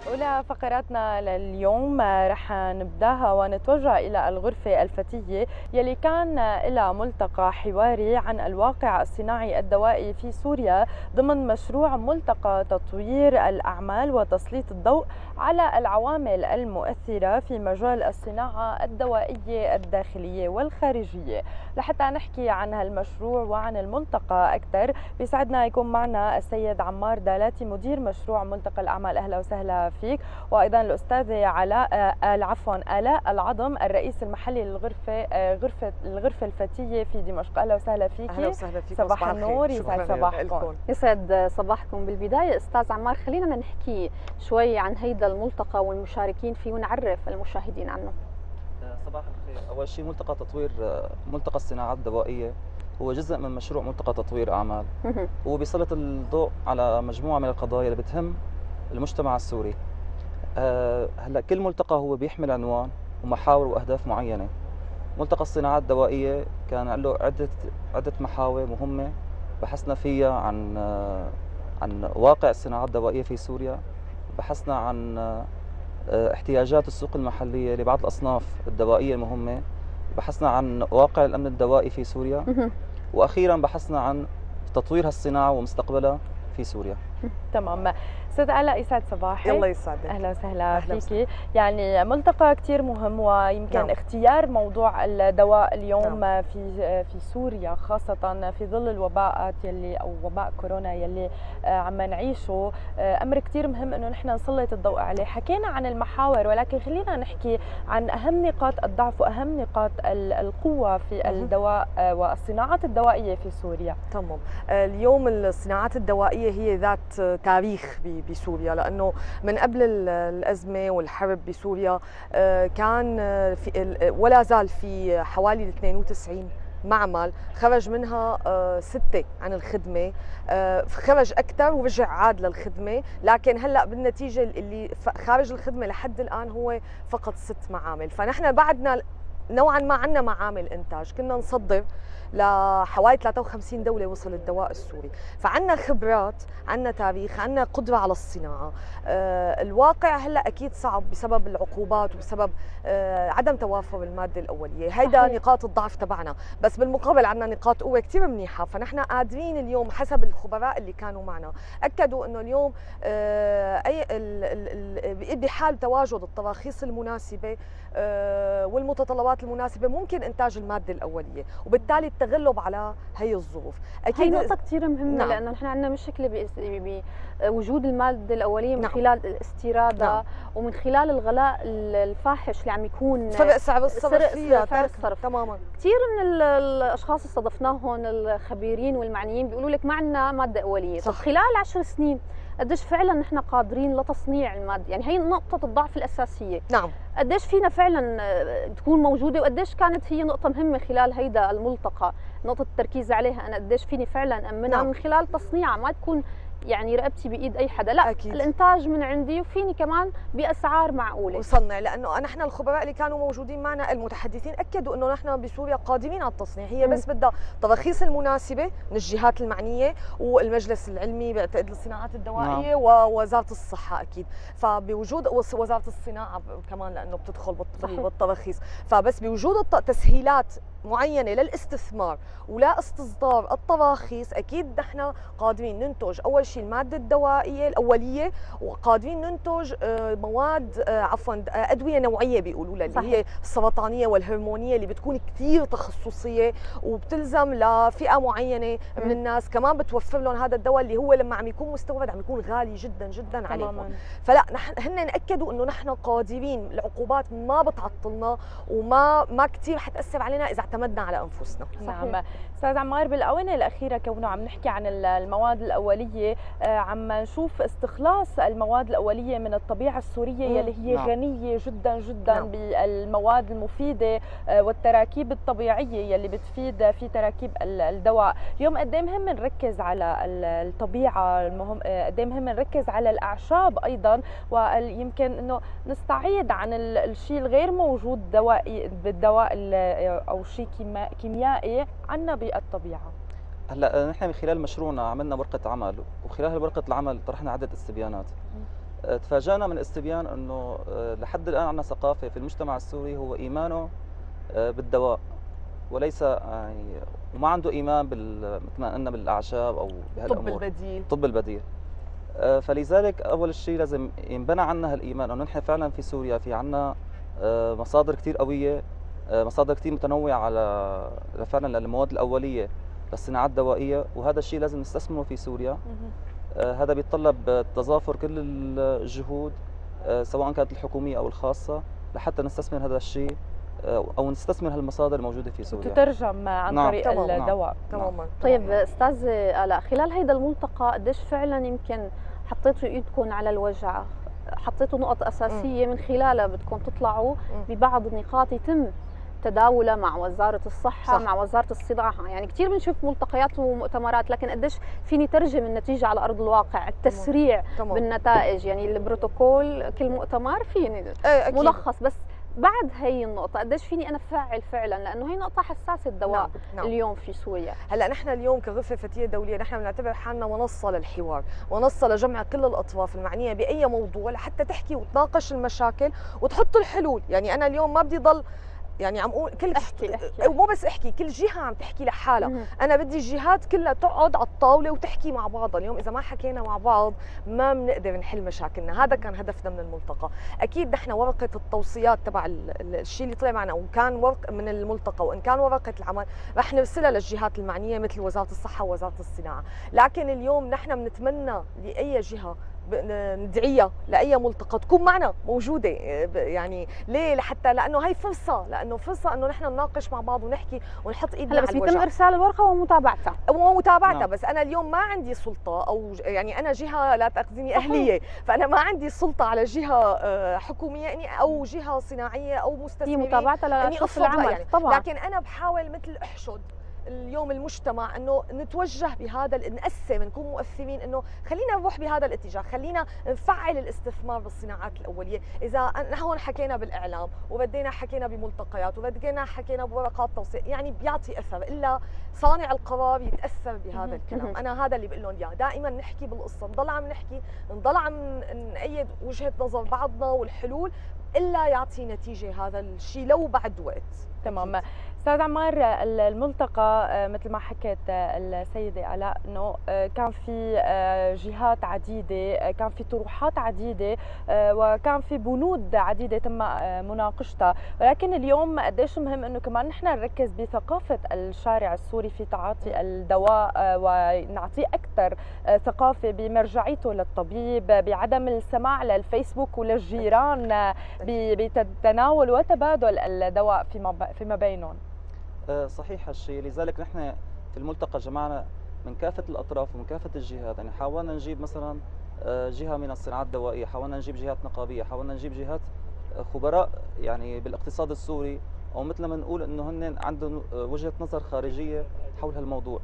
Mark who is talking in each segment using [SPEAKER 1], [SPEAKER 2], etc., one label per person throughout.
[SPEAKER 1] أولى فقراتنا لليوم رح نبداها ونتوجه إلى الغرفة الفتية يلي كان لها ملتقى حواري عن الواقع الصناعي الدوائي في سوريا ضمن مشروع ملتقى تطوير الأعمال وتسليط الضوء على العوامل المؤثرة في مجال الصناعة الدوائية الداخلية والخارجية. لحتى نحكي عن هالمشروع وعن الملتقى أكثر بيسعدنا يكون معنا السيد عمار دالاتي مدير مشروع ملتقى الأعمال. أهلا وسهلا فيك. وايضا الاستاذه آلاء العظم الرئيس المحلي الغرفه الفتيه في دمشق. اهلا وسهلا فيكي.
[SPEAKER 2] اهلا وسهلا فيكم.
[SPEAKER 1] صباح النور. يسعد صباحكم.
[SPEAKER 3] يسعد صباحكم. بالبدايه استاذ عمار خلينا نحكي شوي عن هيدا الملتقى والمشاركين فيه ونعرف المشاهدين عنه.
[SPEAKER 4] صباح الخير. اول شيء ملتقى تطوير ملتقى الصناعات الدوائيه هو جزء من مشروع ملتقى تطوير اعمال. هو بيسلط الضوء على مجموعه من القضايا اللي بتهم المجتمع السوري. هلا كل ملتقى هو بيحمل عنوان ومحاور واهداف معينه. ملتقى الصناعات الدوائيه كان له عده محاور مهمه بحثنا فيها عن واقع الصناعات الدوائيه في سوريا، بحثنا عن احتياجات السوق المحليه لبعض الاصناف الدوائيه المهمه، بحثنا عن واقع الامن الدوائي في سوريا، واخيرا بحثنا عن تطوير هالصناعه ومستقبلها في سوريا.
[SPEAKER 1] تمام. استاذ آلاء يسعد صباحك.
[SPEAKER 2] الله يسعدك.
[SPEAKER 1] اهلا وسهلا فيكي. يعني ملتقى كثير مهم ويمكن اختيار موضوع الدواء اليوم في سوريا خاصه في ظل الوباءات يلي او وباء كورونا يلي عم نعيشه، امر كثير مهم انه نحن نسلط الضوء عليه. حكينا عن المحاور ولكن خلينا نحكي عن اهم نقاط الضعف واهم نقاط القوه في الدواء والصناعات الدوائيه في سوريا.
[SPEAKER 2] تمام. اليوم الصناعات الدوائيه هي ذات تاريخ بسوريا، لانه من قبل الازمه والحرب بسوريا كان في ولا زال في حوالي 92 معمل خرج منها 6 عن الخدمه، خرج اكثر ورجع عاد للخدمه، لكن هلا بالنتيجه اللي خارج الخدمه لحد الان هو فقط 6 معامل. فنحن بعدنا نوعا ما عندنا معامل انتاج، كنا نصدر لحوالي 53 دولة وصل الدواء السوري، فعندنا خبرات، عندنا تاريخ، عندنا قدرة على الصناعة. الواقع هلا أكيد صعب بسبب العقوبات وبسبب عدم توافر المادة الأولية، هيدا نقاط الضعف تبعنا، بس بالمقابل عندنا نقاط قوة كثير منيحة. فنحن قادرين اليوم حسب الخبراء اللي كانوا معنا أكدوا إنه اليوم بحال تواجد التراخيص المناسبة والمتطلبات المناسبة ممكن إنتاج المادة الأولية، وبالتالي التغلب على هي الظروف.
[SPEAKER 3] اكيد هي نقطه كثير مهمه. نعم. لانه نحن عندنا مشكله بوجود الماده الاوليه من خلال استيرادها ومن خلال الغلاء الفاحش اللي عم يكون
[SPEAKER 2] فرق سعر الصرف فيها.
[SPEAKER 3] فرق الصرف تماما. كثير من الاشخاص اللي استضفناهم الخبيرين والمعنيين بيقولوا لك ما عندنا ماده اوليه. طب خلال 10 سنين قديش فعلا نحن قادرين لتصنيع الماده؟ يعني هي نقطه الضعف الاساسيه.
[SPEAKER 2] نعم.
[SPEAKER 3] قديش فينا فعلا تكون موجوده، وقديش كانت هي نقطه مهمه خلال هيدا الملتقى، نقطه التركيز عليها. انا قديش فيني فعلا امنها من خلال تصنيعها، ما تكون يعني رقبتي بايد اي حدا، لا أكيد. الانتاج من عندي وفيني كمان باسعار معقوله
[SPEAKER 2] وصنع. لانه نحن الخبراء اللي كانوا موجودين معنا المتحدثين اكدوا انه نحن بسوريا قادمين على التصنيع، هي بس بدها التراخيص المناسبه من الجهات المعنيه والمجلس العلمي بعتقد للصناعات الدوائيه ووزاره الصحه اكيد. فبوجود وزاره الصناعه كمان لانه بتدخل بالتراخيص، فبس بوجود تسهيلات معينه للاستثمار ولا استصدار التراخيص اكيد نحن قادرين ننتج اول شيء الماده الدوائيه الاوليه، وقادرين ننتج مواد ادويه نوعيه بيقولوا لها اللي هي السرطانيه والهرمونيه اللي بتكون كثير تخصصيه وبتلزم لفئه معينه من الناس، كمان بتوفر لهم هذا الدواء اللي هو لما عم يكون مستورد عم يكون غالي جدا جدا عليهم. فلا هن اكدوا انه نحن قادرين، العقوبات ما بتعطلنا وما كثير حتاثر علينا اذا اعتمدنا على انفسنا.
[SPEAKER 1] نعم. استاذ عمار، بالاونه الاخيره كونه عم نحكي عن المواد الاوليه، عم نشوف استخلاص المواد الاوليه من الطبيعه السوريه يلي هي غنيه جدا جدا بالمواد المفيده والتراكيب الطبيعيه يلي بتفيد في تراكيب الدواء. اليوم قد ايه مهم نركز على الطبيعه، المهم قد ايه مهم نركز على الاعشاب ايضا، ويمكن انه نستعيد عن الشيء الغير موجود دوائي بالدواء او شيء كيميائي عنا بالطبيعه.
[SPEAKER 4] هلا نحن من خلال مشروعنا عملنا ورقه عمل، وخلال ورقه العمل طرحنا عده استبيانات. تفاجأنا من استبيان انه لحد الان عندنا ثقافه في المجتمع السوري هو ايمانه بالدواء، وليس يعني وما عنده ايمان مثل ما قلنا بالاعشاب او بهالامور الطب البديل. فلذلك اول شيء لازم ينبنى عنا هالايمان انه نحن فعلا في سوريا في عنا مصادر كثير قويه، مصادر كثير متنوعه على فعلا للمواد الاوليه للصناعات الدوائيه، وهذا الشيء لازم نستثمره في سوريا. هذا بيتطلب تضافر كل الجهود سواء كانت الحكوميه او الخاصه لحتى نستثمر هذا الشيء او نستثمر هالمصادر الموجوده في سوريا
[SPEAKER 1] تترجم عن طريق الدواء.
[SPEAKER 2] تماما.
[SPEAKER 3] طيب استاذ آلاء، خلال هيدا الملتقى قديش فعلا يمكن حطيتوا ايدكم على الوجع، حطيتوا نقط اساسيه من خلالها بدكم تطلعوا ببعض النقاط يتم تداولها مع وزاره الصحه، مع وزاره الصناعه؟ يعني كثير بنشوف ملتقيات ومؤتمرات، لكن قديش فيني ترجم النتيجه على ارض الواقع، التسريع بالنتائج، يعني البروتوكول كل مؤتمر فيني ملخص، بس بعد هي النقطة قديش فيني أنا فعل فعلا، لأنه هي نقطة حساسة الدواء. نعم. اليوم في سوريا
[SPEAKER 2] هلا نحن اليوم كغرفة فتية دولية نحن بنعتبر حالنا منصة للحوار، منصة لجمع كل الأطراف المعنية بأي موضوع لحتى تحكي وتناقش المشاكل وتحط الحلول. يعني أنا اليوم ما بدي ضل يعني عم اقول كل
[SPEAKER 3] احكي
[SPEAKER 2] ومو بس احكي، كل جهه عم تحكي لحالها، انا بدي الجهات كلها تقعد على الطاوله وتحكي مع بعضها. اليوم اذا ما حكينا مع بعض ما بنقدر نحل مشاكلنا، هذا كان هدفنا من الملتقى. اكيد نحن ورقه التوصيات تبع الشيء اللي طلع معنا وكان ورق من الملتقى وان كان ورقه العمل رح نرسلها للجهات المعنيه مثل وزاره الصحه ووزاره الصناعه، لكن اليوم نحن بنتمنى لاي جهه ندعيها لاي ملتقى تكون معنا موجوده. يعني ليه؟ لحتى لانه هي فرصه، لانه فرصه انه نحن نناقش مع بعض ونحكي ونحط ايدنا على الوجع.
[SPEAKER 3] بس يتم ارسال الورقه ومتابعتها
[SPEAKER 2] نعم. بس انا اليوم ما عندي سلطه، او يعني انا جهه لا تاخذيني اهليه، فانا ما عندي سلطه على جهه حكوميه يعني او جهه صناعيه او مستثمرين
[SPEAKER 3] في متابعتها لشخص العمل
[SPEAKER 2] يعني. طبعا. لكن انا بحاول مثل احشد اليوم المجتمع انه نتوجه بهذا، نقسم، نكون مؤثرين، انه خلينا نروح بهذا الاتجاه، خلينا نفعل الاستثمار بالصناعات الاوليه. اذا نحن حكينا بالاعلام وبدينا حكينا بملتقيات وبدينا حكينا بورقات توصيه، يعني بيعطي اثر، الا صانع القرار يتاثر بهذا الكلام. انا هذا اللي بقول لهم اياه، دائما نحكي بالقصه، نضل عم نحكي، نضل عم نأيد وجهه نظر بعضنا والحلول، الا يعطي نتيجه هذا الشيء لو بعد وقت.
[SPEAKER 1] تمام. استاذ عمار، الملتقى مثل ما حكت السيده آلاء انه كان في جهات عديده، كان في طروحات عديده، وكان في بنود عديده تم مناقشتها، ولكن اليوم قديش مهم انه كمان نحن نركز بثقافه الشارع السوري في تعاطي الدواء، ونعطيه اكثر ثقافه بمرجعيته للطبيب، بعدم السماع للفيسبوك وللجيران بتناول وتبادل الدواء فيما بينهم.
[SPEAKER 4] صحيح هالشيء، لذلك نحن في الملتقى جمعنا من كافة الأطراف ومن كافة الجهات. يعني حاولنا نجيب مثلا جهة من الصناعات الدوائية، حاولنا نجيب جهات نقابية، حاولنا نجيب جهات خبراء يعني بالاقتصاد السوري، أو مثل ما نقول إنه هن عندهم وجهة نظر خارجية حول هالموضوع.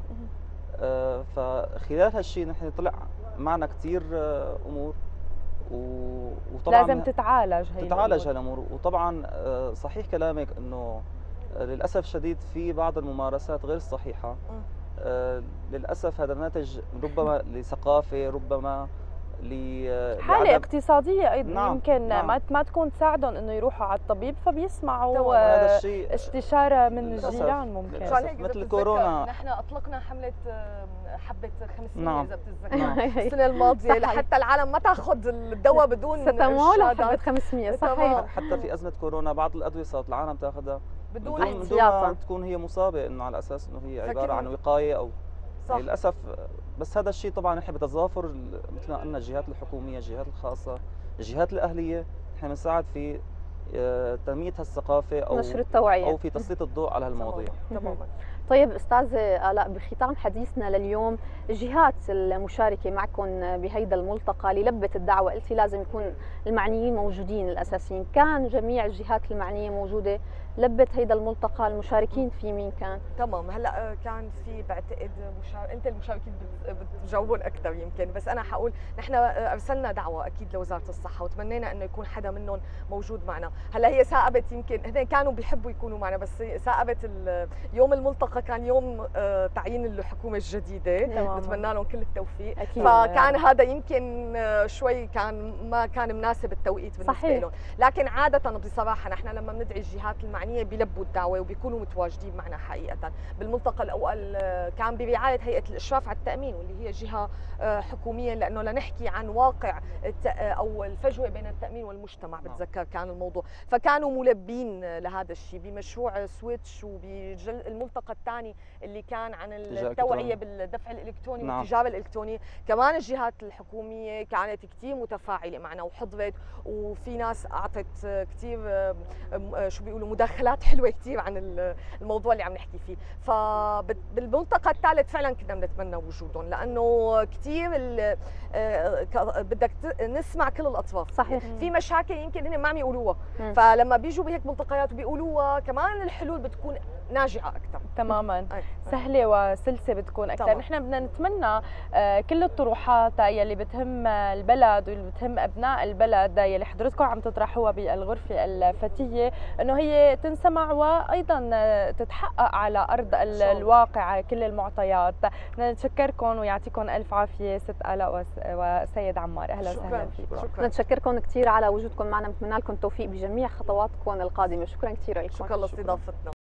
[SPEAKER 4] فخلال هالشيء نحن طلع معنا كثير أمور، وطبعا
[SPEAKER 1] لازم تتعالج
[SPEAKER 4] هالأمور. وطبعا صحيح كلامك إنه للأسف الشديد في بعض الممارسات غير صحيحة. للأسف هذا ناتج ربما لثقافة، ربما
[SPEAKER 1] حالة اقتصادية أيضا.
[SPEAKER 4] نعم.
[SPEAKER 1] يمكن
[SPEAKER 4] نعم.
[SPEAKER 1] ما تكون تساعدهم إنه يروحوا على الطبيب فبيسمعوا
[SPEAKER 4] هذا الشيء
[SPEAKER 1] استشارة من الجيران. ممكن
[SPEAKER 4] مثل كورونا
[SPEAKER 2] نحن أطلقنا حملة حبة 500.
[SPEAKER 4] نعم.
[SPEAKER 2] إذا بتتذكر السنة الماضية لحتى العالم ما تاخذ الدواء بدون
[SPEAKER 3] ستمول حبة 500. صحيح.
[SPEAKER 4] حتى في أزمة كورونا بعض الأدوية صارت العالم تاخذها بدون
[SPEAKER 3] احتياطا،
[SPEAKER 4] تكون هي مصابة، إنه على أساس إنه هي عبارة عن وقاية أو صح. للأسف. بس هذا الشيء طبعا نحن بتظافر مثل ما قلنا الجهات الحكومية، الجهات الخاصة، الجهات الأهلية، نحن بنساعد في تنمية هالثقافة أو
[SPEAKER 3] نشر التوعية
[SPEAKER 4] أو في تسليط الضوء على هالمواضيع.
[SPEAKER 2] تماما.
[SPEAKER 3] طيب استاذ آلاء، بختام حديثنا لليوم، الجهات المشاركه معكم بهيدا الملتقى اللي لبت الدعوه، قلتي لازم يكون المعنيين موجودين الاساسيين، كان جميع الجهات المعنيه موجوده لبت هيدا الملتقى؟ المشاركين في مين كان؟
[SPEAKER 2] تمام. هلا كان في بعتقد انت المشاركين بتجاوبون اكثر يمكن، بس انا حقول نحن ارسلنا دعوه اكيد لوزاره الصحه وتمنينا انه يكون حدا منهم موجود معنا. هلا هي ثاقبت، يمكن هن كانوا بيحبوا يكونوا معنا بس ثاقبت يوم الملتقى الملتقى كان يوم تعيين الحكومه الجديده، نتمنى لهم كل التوفيق.
[SPEAKER 1] أكيد.
[SPEAKER 2] فكان هذا يمكن شوي ما كان مناسب التوقيت بالنسبه لهم، لكن عاده بصراحه نحن لما بندعي الجهات المعنيه بيلبوا الدعوه وبيكونوا متواجدين معنا حقيقه. بالملتقى الاول كان برعايه هيئه الاشراف على التامين واللي هي جهه حكوميه، لانه لنحكي عن واقع او الفجوه بين التامين والمجتمع، بتذكر كان الموضوع، فكانوا ملبين لهذا الشيء بمشروع سويتش وبالملتقى الثاني اللي كان عن التوعيه بالدفع الالكتروني والتجاره الالكترونيه. كمان الجهات الحكوميه كانت كثير متفاعله معنا وحضرت، وفي ناس اعطت كثير شو بيقولوا مداخلات حلوه كثير عن الموضوع اللي عم نحكي فيه. فبالملتقى الثالث فعلا كنا بنتمنى وجودهم، لانه كثير بدك نسمع كل الاطراف.
[SPEAKER 3] صحيح.
[SPEAKER 2] في مشاكل يمكن هن ما عم يقولوها، فلما بيجوا بهيك ملتقيات وبيقولوها كمان الحلول بتكون ناجعه اكثر.
[SPEAKER 1] تماما. سهله وسلسه بتكون اكثر. نحن بدنا نتمنى كل الطروحات يلي بتهم البلد واللي بتهم ابناء البلد يلي حضرتكم عم تطرحوها بالغرفه الفتيه انه هي تنسمع وايضا تتحقق على ارض الواقع كل المعطيات. بدنا نتشكركم ويعطيكم الف عافيه ست آلاء وسيد عمار. اهلا وسهلا فيكم.
[SPEAKER 3] شكرا. نتشكركم كثير على وجودكم معنا، بنتمنى لكم التوفيق بجميع خطواتكم القادمه. شكرا كثير لكم.
[SPEAKER 2] شكرا لاستضافتنا.